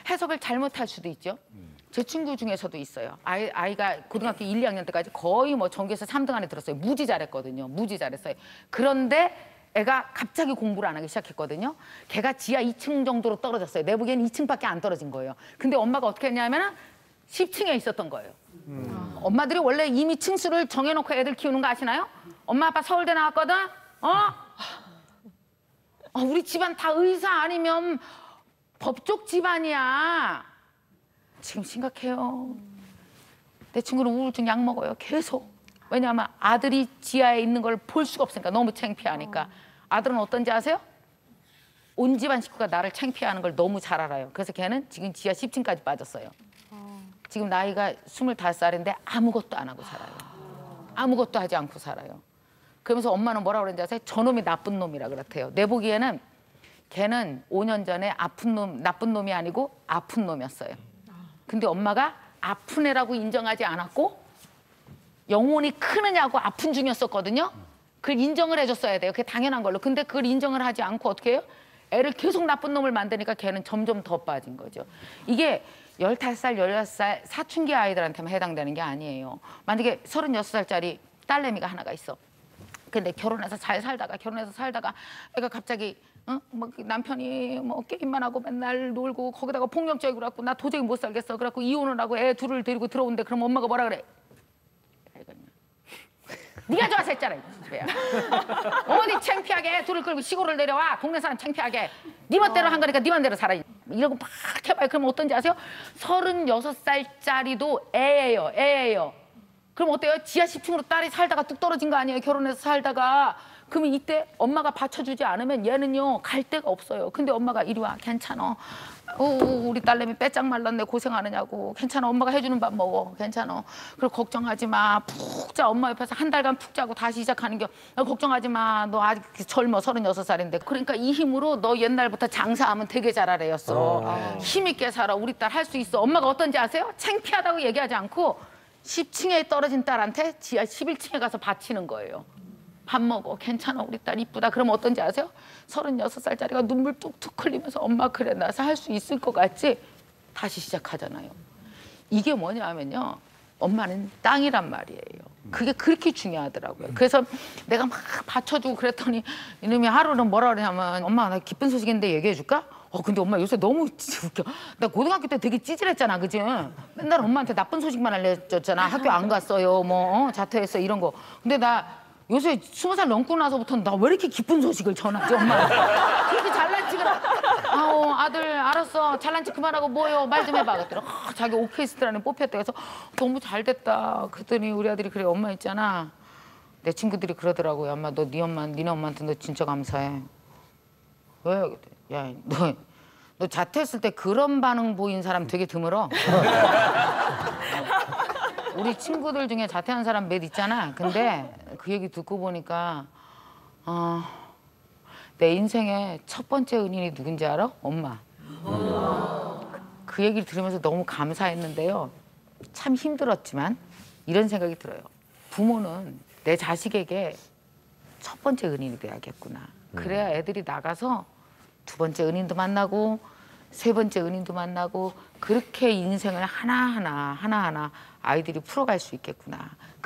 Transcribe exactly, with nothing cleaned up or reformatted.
해석을 잘못할 수도 있죠. 제 친구 중에서도 있어요. 아이, 아이가 고등학교 일, 이 학년 때까지 거의 뭐 전교에서 삼 등 안에 들었어요. 무지 잘했거든요. 무지 잘했어요. 그런데 애가 갑자기 공부를 안 하기 시작했거든요. 걔가 지하 이 층 정도로 떨어졌어요. 내 보기엔 이 층밖에 안 떨어진 거예요. 근데 엄마가 어떻게 했냐면 십 층에 있었던 거예요. 음. 엄마들이 원래 이미 층수를 정해놓고 애들 키우는 거 아시나요? 엄마 아빠 서울대 나왔거든? 어? 어 우리 집안 다 의사 아니면 법쪽 집안이야. 지금 심각해요. 내 친구는 우울증 약 먹어요. 계속. 왜냐하면 아들이 지하에 있는 걸 볼 수가 없으니까. 너무 창피하니까. 아들은 어떤지 아세요? 온 집안 식구가 나를 창피해하는 걸 너무 잘 알아요. 그래서 걔는 지금 지하 십 층까지 빠졌어요. 지금 나이가 스물다섯 살인데 아무것도 안 하고 살아요. 아무것도 하지 않고 살아요. 그러면서 엄마는 뭐라 그러는지 아세요? 저놈이 나쁜 놈이라 그렇대요. 내 보기에는 걔는 오 년 전에 아픈 놈, 나쁜 놈이 아니고 아픈 놈이었어요. 근데 엄마가 아픈 애라고 인정하지 않았고 영혼이 크느냐고 아픈 중이었었거든요. 그걸 인정을 해줬어야 돼요. 그게 당연한 걸로. 근데 그걸 인정을 하지 않고 어떻게 해요? 애를 계속 나쁜 놈을 만드니까 걔는 점점 더 빠진 거죠. 이게 열다섯 살, 열여섯 살 사춘기 아이들한테만 해당되는 게 아니에요. 만약에 서른여섯 살짜리 딸내미가 하나가 있어. 근데 결혼해서 잘 살다가 결혼해서 살다가 애가 갑자기 어? 뭐 남편이 뭐 게임만 하고 맨날 놀고 거기다가 폭력적이고 그래갖고 나 도저히 못 살겠어. 그래갖고 이혼을 하고 애 둘을 데리고 들어오는데 그럼 엄마가 뭐라 그래? 네가 좋아서 했잖아. 집에야. 어디 창피하게 애 둘을 끌고 시골을 내려와. 동네 사람 창피하게. 네 멋대로 한 거니까 네 맘대로 살아. 이러고 막 해봐요. 그럼 어떤지 아세요? 서른여섯 살짜리도 애예요. 애예요. 그럼 어때요? 지하 십 층으로 딸이 살다가 뚝 떨어진 거 아니에요? 결혼해서 살다가. 그러면 이때 엄마가 받쳐주지 않으면 얘는요 갈 데가 없어요. 근데 엄마가 이리 와 괜찮아. 어, 우리 딸내미 빼짝 말랐네 고생하느냐고. 괜찮아 엄마가 해주는 밥 먹어. 괜찮아. 그리고 걱정하지 마. 푹 자. 엄마 옆에서 한 달간 푹 자고 다시 시작하는 겨. 너 걱정하지 마. 너 아직 젊어 서른여섯 살인데. 그러니까 이 힘으로 너 옛날부터 장사하면 되게 잘하래였어. 어. 힘있게 살아. 우리 딸 할 수 있어. 엄마가 어떤지 아세요? 창피하다고 얘기하지 않고 십 층에 떨어진 딸한테 지하 십일 층에 가서 바치는 거예요. 밥 먹어. 괜찮아. 우리 딸 이쁘다. 그럼 어떤지 아세요? 서른여섯 살짜리가 눈물 뚝뚝 흘리면서 엄마 그래 나 할 수 있을 것 같지? 다시 시작하잖아요. 이게 뭐냐면요. 엄마는 땅이란 말이에요. 그게 그렇게 중요하더라고요. 그래서 내가 막 받쳐주고 그랬더니 이놈이 하루는 뭐라 그러냐면 엄마 나 기쁜 소식인데 얘기해 줄까? 어 근데 엄마 요새 너무 웃겨. 나 고등학교 때 되게 찌질했잖아, 그지? 맨날 엄마한테 나쁜 소식만 알려줬잖아. 학교 안 갔어요, 뭐 어, 자퇴했어 이런 거. 근데 나 요새 스무 살 넘고 나서부터는 나 왜 이렇게 기쁜 소식을 전하지, 엄마? 그렇게 잘난 척을. 아우 아들 알았어. 잘난 척 그만하고 뭐요? 말 좀 해봐. 그랬더니 아, 자기 오케스트라 안에 뽑혔대. 그래서 너무 잘 됐다. 그랬더니 우리 아들이 그래 엄마 있잖아. 내 친구들이 그러더라고요. 엄마 너 네 엄마 니네 엄마한테 너 진짜 감사해. 왜? 야 너 너 자퇴했을 때 그런 반응 보인 사람 되게 드물어. 우리 친구들 중에 자퇴한 사람 몇 있잖아. 근데 그 얘기 듣고 보니까 어, 내 인생의 첫 번째 은인이 누군지 알아? 엄마. 그 얘기를 들으면서 너무 감사했는데요. 참 힘들었지만 이런 생각이 들어요. 부모는 내 자식에게 첫 번째 은인이 돼야겠구나. 그래야 애들이 나가서 두 번째 은인도 만나고 세 번째 은인도 만나고 그렇게 인생을 하나하나 하나하나 아이들이 풀어갈 수 있겠구나.